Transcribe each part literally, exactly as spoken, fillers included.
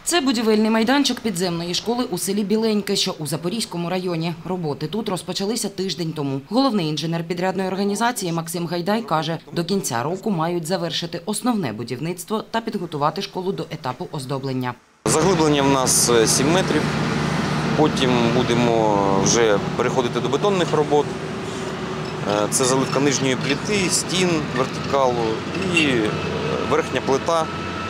Це будівельний майданчик підземної школи у селі Біленьке, що у Запорізькому районі. Роботи тут розпочалися тиждень тому. Головний інженер підрядної організації Максим Гайдай каже, до кінця року мають завершити основне будівництво та підготувати школу до етапу оздоблення. Заглиблення в нас сім метрів, потім будемо вже переходити до бетонних робот. Це заливка нижньої плити, стін, вертикалу і верхня плита.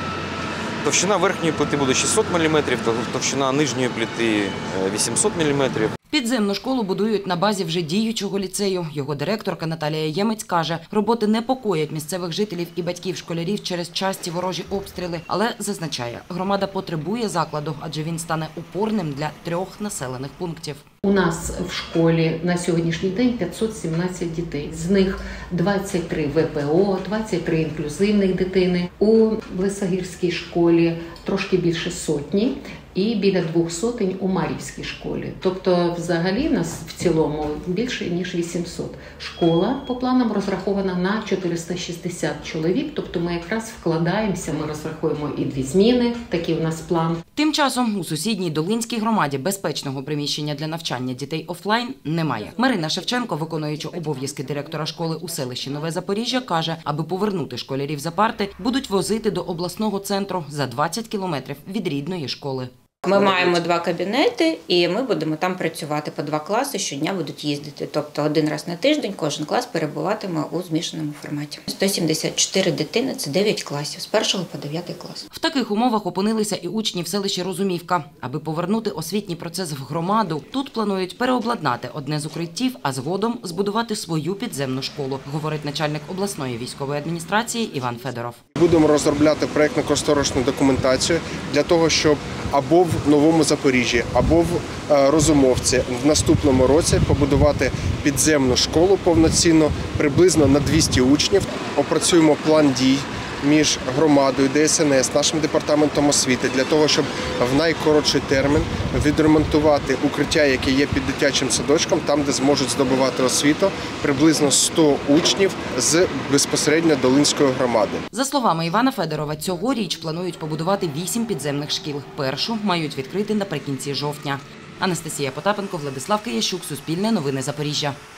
Товщина верхньої плити буде шістсот міліметрів, товщина нижньої плити вісімсот міліметрів. Підземну школу будують на базі вже діючого ліцею. Його директорка Наталія Ємець каже, роботи непокоять місцевих жителів і батьків школярів через часті ворожі обстріли. Але, зазначає, громада потребує закладу, адже він стане опорним для трьох населених пунктів. У нас в школі на сьогоднішній день п'ятсот сімнадцять дітей. З них двадцять три В П О, двадцять три інклюзивних дитини. У Лисогірській школі трошки більше сотні і біля двох сотень у Мар'ївській школі. Тобто взагалі нас в цілому більше, ніж вісімсот. Школа по планам розрахована на чотириста шістдесят чоловік, тобто ми якраз вкладаємося, ми розраховуємо і дві зміни, такий у нас план. Тим часом у сусідній Долинській громаді безпечного приміщення для навчання дітей офлайн немає. Марина Шевченко, виконуючи обов'язки директора школи у селищі Нове Запоріжжя, каже, аби повернути школярів за парти, будуть возити до обласного центру за двадцять кілометрів від рідної школи. Ми маємо два кабінети і ми будемо там працювати по два класи, щодня будуть їздити. Тобто один раз на тиждень кожен клас перебуватиме у змішаному форматі. сто сімдесят чотири дитини – це дев'ять класів, з першого по дев'ятий клас. В таких умовах опинилися і учні в селищі Розумівка. Аби повернути освітній процес в громаду, тут планують переобладнати одне з укриттів, а згодом збудувати свою підземну школу, говорить начальник обласної військової адміністрації Іван Федоров. Будемо розробляти проєктно-кошторисну документацію для того, щоб або в Новому Запоріжжі, або в Розумовці в наступному році побудувати підземну школу повноцінно, приблизно на двісті учнів. Опрацюємо план дій між громадою, Д С Н С, нашим департаментом освіти, для того, щоб в найкоротший термін відремонтувати укриття, яке є під дитячим садочком, там, де зможуть здобувати освіту, приблизно сто учнів з безпосередньо Долинської громади. За словами Івана Федорова, цьогоріч планують побудувати вісім підземних шкіл. Першу мають відкрити наприкінці жовтня. Анастасія Потапенко, Владислав Киящук, Суспільне новини Запоріжжя.